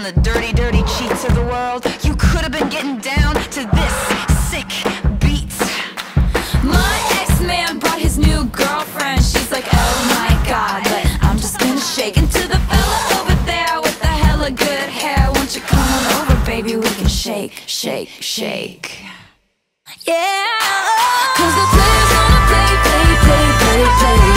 the dirty, dirty cheats of the world. You could have been getting down to this sick beat. My ex-man brought his new girlfriend. She's like, oh my god, but I'm just gonna shake. And to the fella over there with the hella good hair, won't you come on over, baby, we can shake, shake, shake. Yeah, 'cause the players wanna play, play, play, play, play.